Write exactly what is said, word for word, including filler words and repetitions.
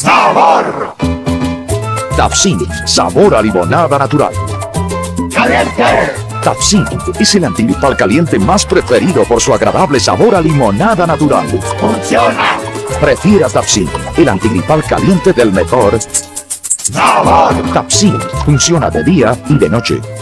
¡Sabor! Tapsin, sabor a limonada natural. ¡Caliente! Tapsin es el antigripal caliente más preferido por su agradable sabor a limonada natural. ¡Funciona! Prefiera Tapsin, el antigripal caliente del mejor ¡Sabor! Tapsin funciona de día y de noche.